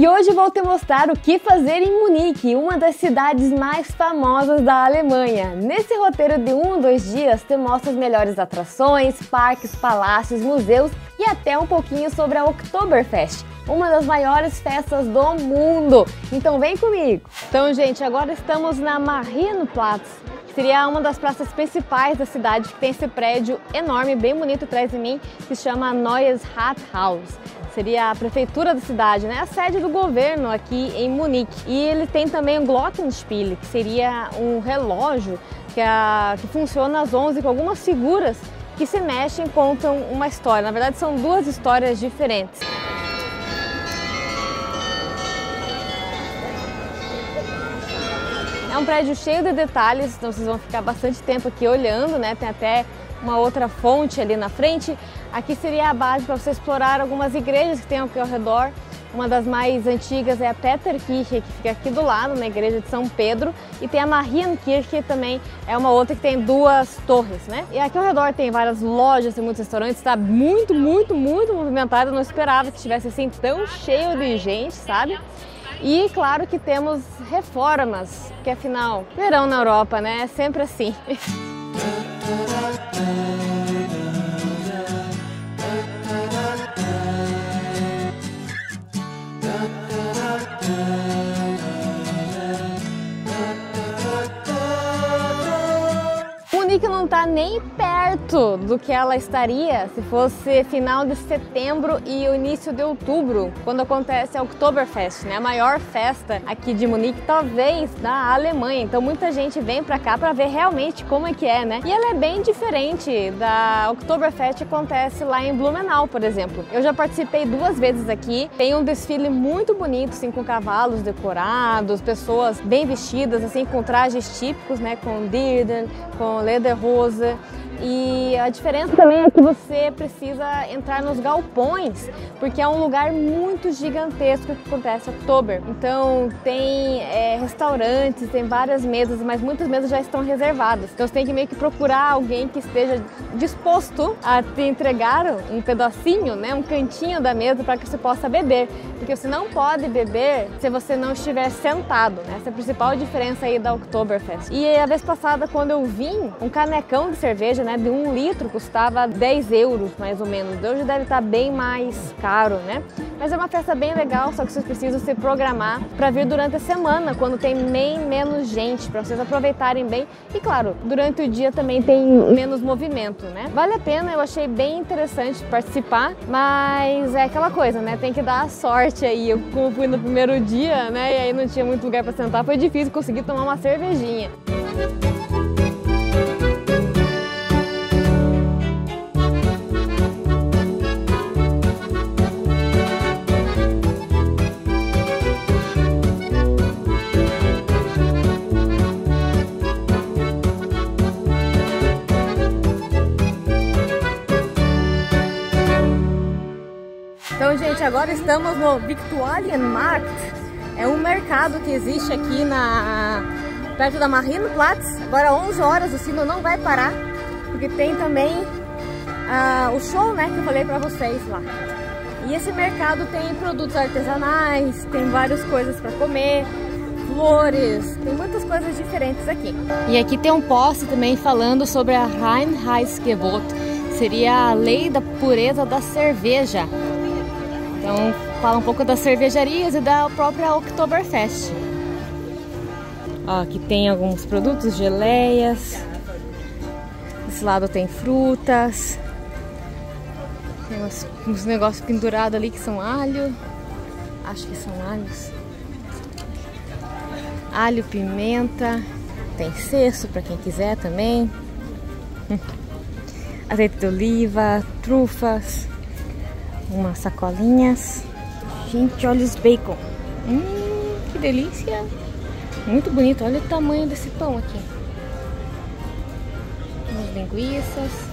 E hoje vou te mostrar o que fazer em Munique, uma das cidades mais famosas da Alemanha. Nesse roteiro de 1 ou 2 dias, te mostro as melhores atrações, parques, palácios, museus e até um pouquinho sobre a Oktoberfest, uma das maiores festas do mundo. Então vem comigo! Então, gente, agora estamos na Marienplatz, que seria uma das praças principais da cidade, que tem esse prédio enorme, bem bonito atrás de mim, que se chama Neues Rathaus. Seria a prefeitura da cidade, né? A sede do governo aqui em Munique. E ele tem também o Glockenspiel, que seria um relógio que funciona às 11 com algumas figuras que se mexem e contam uma história. Na verdade, são 2 histórias diferentes. É um prédio cheio de detalhes, então vocês vão ficar bastante tempo aqui olhando, né? Tem até uma outra fonte ali na frente. Aqui seria a base para você explorar algumas igrejas que tem aqui ao redor. Uma das mais antigas é a Peterkirche, que fica aqui do lado, na igreja de São Pedro. E tem a Marienkirche, que também é uma outra que tem 2 torres, né? E aqui ao redor tem várias lojas e muitos restaurantes. Está muito movimentado. Eu não esperava que estivesse assim tão cheio de gente, sabe? E claro que temos reformas, que afinal, verão na Europa, né? É sempre assim. Munique não está nem perto do que ela estaria se fosse final de setembro e o início de outubro, quando acontece a Oktoberfest, né? A maior festa aqui de Munique, talvez da Alemanha. Então muita gente vem pra cá para ver realmente como é que é, né? E ela é bem diferente da Oktoberfest que acontece lá em Blumenau, por exemplo. Eu já participei 2 vezes aqui. Tem um desfile muito bonito, assim, com cavalos decorados, pessoas bem vestidas, assim, com trajes típicos, né? Com Dirndl, com Lederhose. E a diferença também é que você precisa entrar nos galpões, porque é um lugar muito gigantesco que acontece em Oktober. Então tem restaurantes, tem várias mesas, mas muitas mesas já estão reservadas. Então você tem que meio que procurar alguém que esteja disposto a te entregar um pedacinho, né, um cantinho da mesa para que você possa beber. Porque você não pode beber se você não estiver sentado, né? Essa é a principal diferença aí da Oktoberfest. E a vez passada, quando eu vim, um canecão de cerveja, né, de 1 litro custava 10 euros, mais ou menos. Hoje deve estar bem mais caro, né? Mas é uma festa bem legal, só que vocês precisam se programar para vir durante a semana, quando tem bem menos gente, para vocês aproveitarem bem. E claro, durante o dia também tem menos movimento, né? Vale a pena, eu achei bem interessante participar, mas é aquela coisa, né? Tem que dar a sorte aí. Eu, como fui no primeiro dia, né, e aí não tinha muito lugar para sentar, foi difícil conseguir tomar uma cervejinha. Então, gente, agora estamos no Viktualienmarkt. É um mercado que existe aqui perto da Marienplatz. Agora 11 horas, o sino não vai parar, porque tem também o show, né, que eu falei pra vocês lá. E esse mercado tem produtos artesanais, tem várias coisas para comer, flores, tem muitas coisas diferentes aqui. E aqui tem um post também falando sobre a Reinheitsgebot, seria a lei da pureza da cerveja. Então, fala um pouco das cervejarias e da própria Oktoberfest. Ó, aqui tem alguns produtos, geleias. Desse lado tem frutas. Tem uns negócios pendurados ali que são alho. Acho que são alhos. Alho, pimenta. Tem cesto para quem quiser também. Azeite de oliva, trufas. Umas sacolinhas. Gente, olha os bacon. Que delícia. Muito bonito. Olha o tamanho desse pão aqui. Umas linguiças.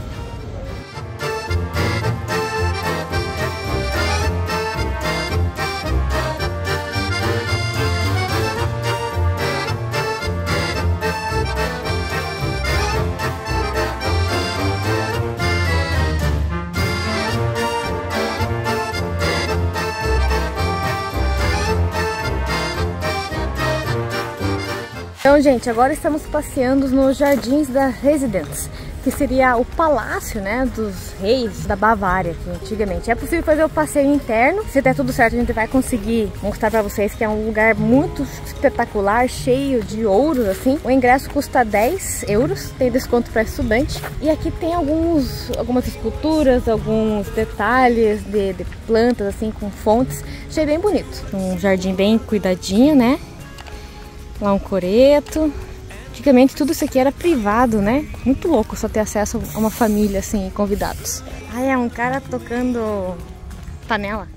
Então, gente, agora estamos passeando nos Jardins da Residence, que seria o palácio, né, dos reis da Bavária, que antigamente. É possível fazer o passeio interno. Se der tudo certo, a gente vai conseguir mostrar pra vocês que é um lugar muito espetacular, cheio de ouros, assim. O ingresso custa 10 euros, tem desconto para estudante. E aqui tem algumas esculturas, alguns detalhes de plantas, assim, com fontes. Achei bem bonito. Um jardim bem cuidadinho, né? Lá um coreto. Antigamente tudo isso aqui era privado, né? Muito louco só ter acesso a uma família, assim, convidados. Ah, é um cara tocando panela.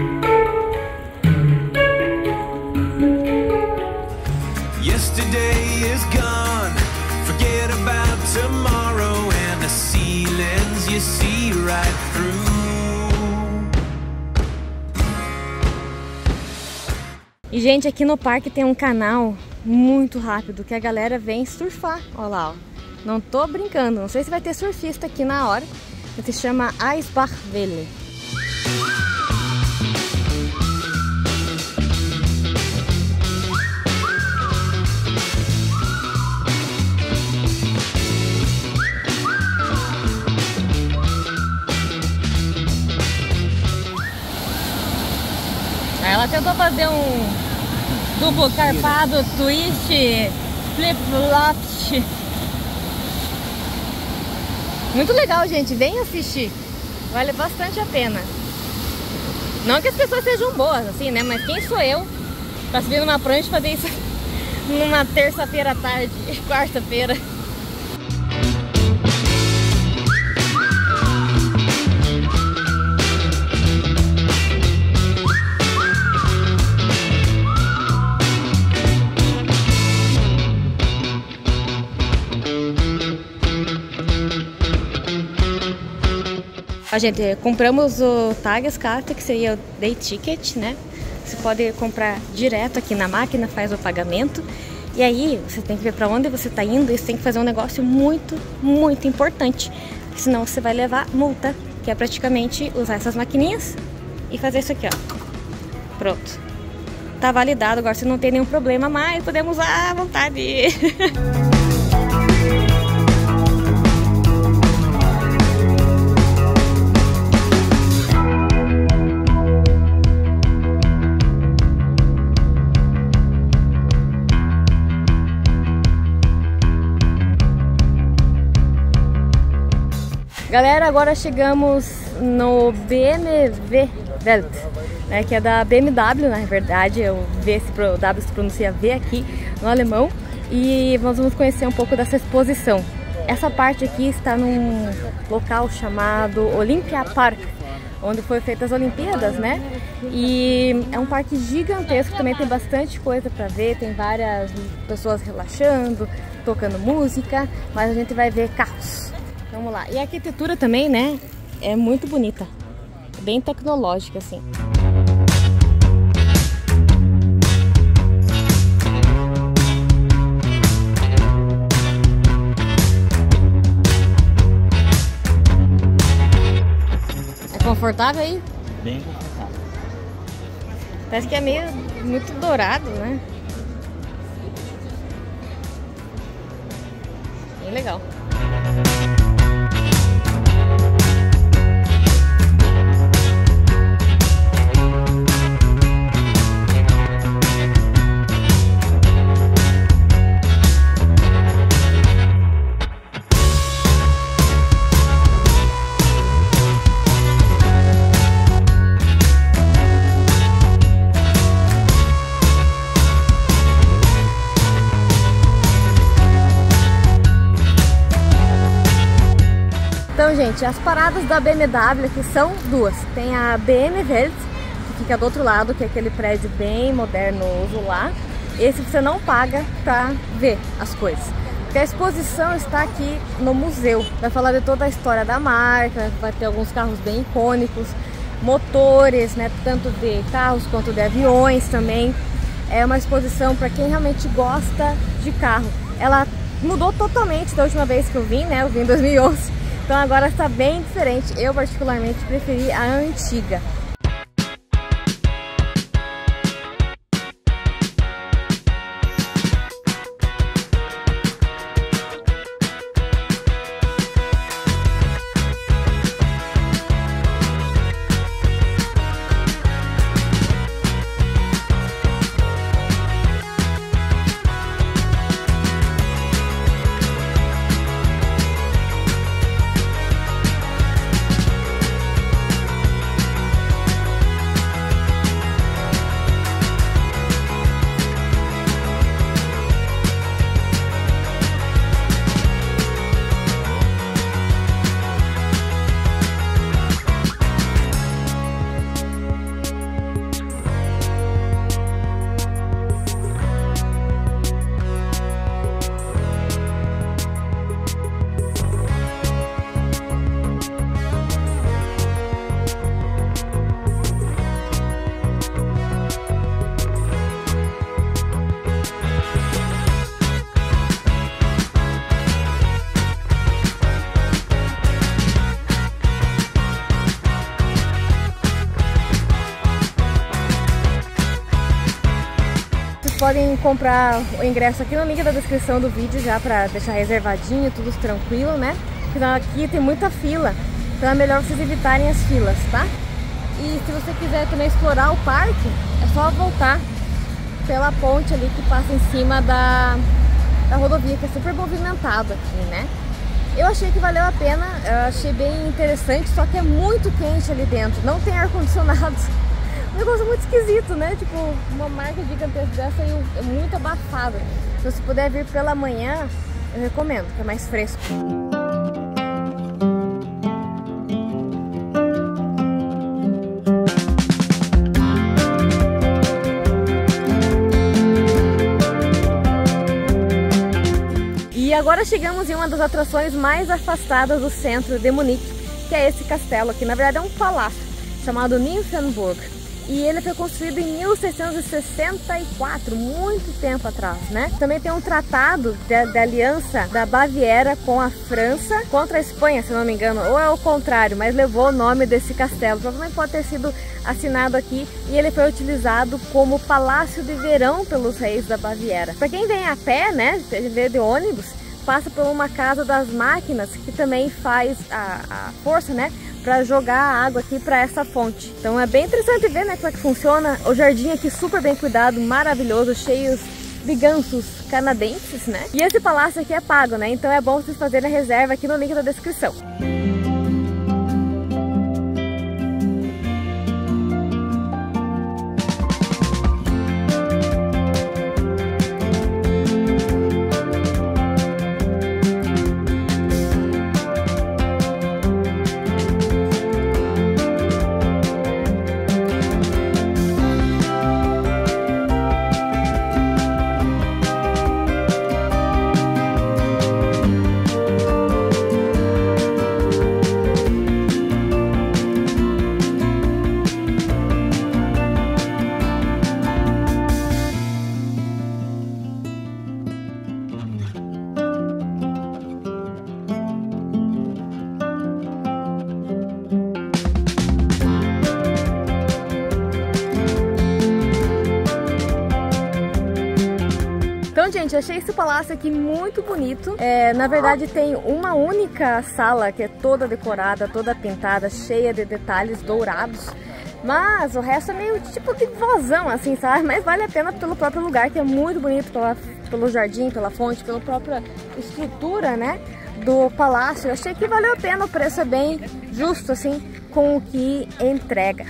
Yesterday is gone. Forget about tomorrow and the ceilings you see right through. E, gente, aqui no parque tem um canal muito rápido que a galera vem surfar. Olha lá, ó. Não tô brincando, não sei se vai ter surfista aqui na hora. Se chama Eisbachwelle. Aí ela tentou fazer um duplo carpado, twist, flip-flop. Muito legal, gente. Vem assistir. Vale bastante a pena. Não que as pessoas sejam boas, assim, né? Mas quem sou eu pra subir numa prancha e fazer isso numa terça-feira à tarde, quarta-feira? A gente compramos o Tageskarte, que seria o Day Ticket, né? Você pode comprar direto aqui na máquina, faz o pagamento. E aí você tem que ver para onde você está indo e você tem que fazer um negócio muito, muito importante. Porque senão você vai levar multa, que é praticamente usar essas maquininhas e fazer isso aqui, ó. Pronto. Tá validado, agora você não tem nenhum problema mais, podemos usar à vontade. Galera, agora chegamos no BMW Welt, né, que é da BMW, na verdade, o W se pronuncia V aqui no alemão, e nós vamos conhecer um pouco dessa exposição. Essa parte aqui está num local chamado Olympia Park, onde foi feitas as Olimpíadas, né? E é um parque gigantesco, também tem bastante coisa para ver, tem várias pessoas relaxando, tocando música, mas a gente vai ver carros. Vamos lá. E a arquitetura também, né? É muito bonita. Bem tecnológica, assim. É confortável aí? Bem confortável. Parece que é meio muito dourado, né? Bem legal. Então, gente, as paradas da BMW aqui são duas. Tem a BMW Welt, que fica do outro lado, que é aquele prédio bem modernoso lá. Esse você não paga pra ver as coisas, porque a exposição está aqui no museu. Vai falar de toda a história da marca, vai ter alguns carros bem icônicos, motores, né, tanto de carros quanto de aviões também. É uma exposição para quem realmente gosta de carro. Ela mudou totalmente da última vez que eu vim, né? Eu vim em 2011. Então agora está bem diferente. Eu particularmente preferi a antiga. podem comprar o ingresso aqui no link da descrição do vídeo já pra deixar reservadinho, tudo tranquilo, né? Porque aqui tem muita fila, então é melhor vocês evitarem as filas, tá? E se você quiser também explorar o parque, é só voltar pela ponte ali que passa em cima da rodovia, que é super movimentado aqui, né? Eu achei que valeu a pena, eu achei bem interessante, só que é muito quente ali dentro, não tem ar-condicionado. Um negócio muito esquisito, né? Tipo, uma marca gigantesca dessa e é muito abafado. Se você puder vir pela manhã, eu recomendo, que é mais fresco. E agora chegamos em uma das atrações mais afastadas do centro de Munique, que é esse castelo aqui. Na verdade é um palácio chamado Nymphenburg. E ele foi construído em 1664, muito tempo atrás, né? Também tem um tratado de aliança da Baviera com a França contra a Espanha, se não me engano, ou é o contrário, mas levou o nome desse castelo. Provavelmente pode ter sido assinado aqui e ele foi utilizado como palácio de verão pelos reis da Baviera. Para quem vem a pé, né, vem de ônibus, passa por uma casa das máquinas que também faz a força, né, para jogar a água aqui para essa fonte. Então é bem interessante ver, né, como é que funciona. O jardim aqui super bem cuidado, maravilhoso, cheio de gansos canadenses, né? E esse palácio aqui é pago, né? Então é bom vocês fazerem a reserva aqui no link da descrição. Então, gente, achei esse palácio aqui muito bonito. Na verdade, tem uma única sala que é toda decorada, toda pintada, cheia de detalhes dourados. Mas o resto é meio tipo de vazão, assim, sabe? Mas vale a pena pelo próprio lugar, que é muito bonito, pelo jardim, pela fonte, pela própria estrutura, né, do palácio. Eu achei que valeu a pena, o preço é bem justo, assim, com o que entrega.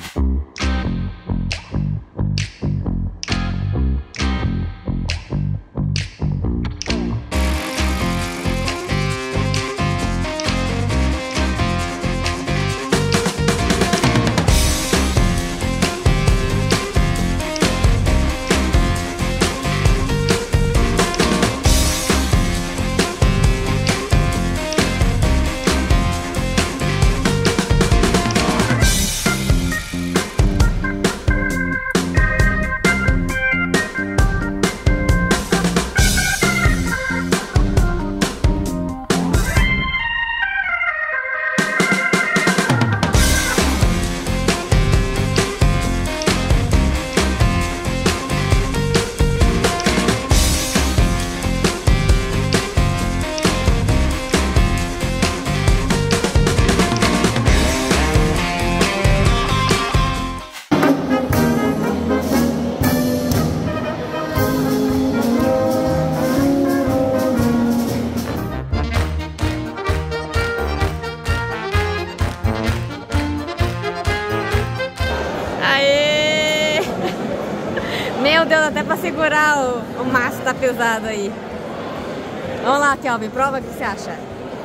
Meu Deus, até pra segurar o maço tá pesado aí. Vamos lá, Kelvin, prova o que você acha.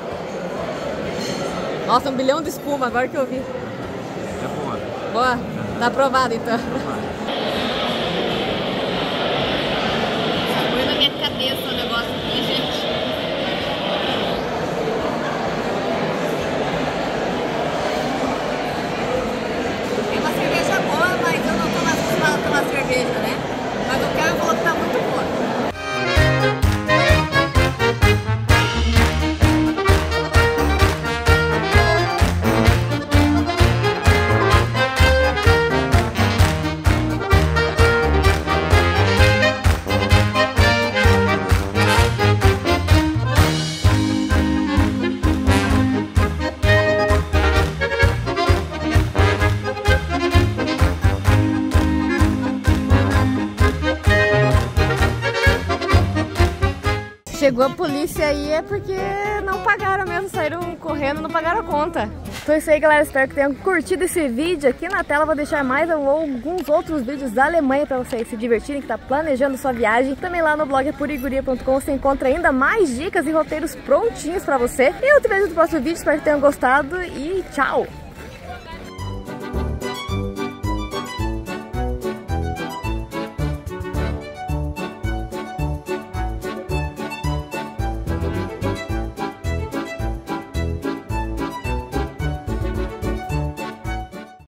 Nossa, 1 bilhão de espuma, agora que eu vi. É boa. Boa? Tá aprovado então. Põe na minha cabeça o negócio aqui, gente. Tem uma cerveja boa, mas eu não tô mais acostumada a tomar cerveja, né? Mas o Kelvin falou que tá muito boa. pegou a polícia aí é porque não pagaram mesmo, saíram correndo, não pagaram a conta. Então é isso aí, galera, espero que tenham curtido esse vídeo. Aqui na tela vou deixar mais alguns outros vídeos da Alemanha para vocês se divertirem, que tá planejando sua viagem. Também lá no blog puriguria.com você encontra ainda mais dicas e roteiros prontinhos para você. E eu te vejo no próximo vídeo, espero que tenham gostado e tchau!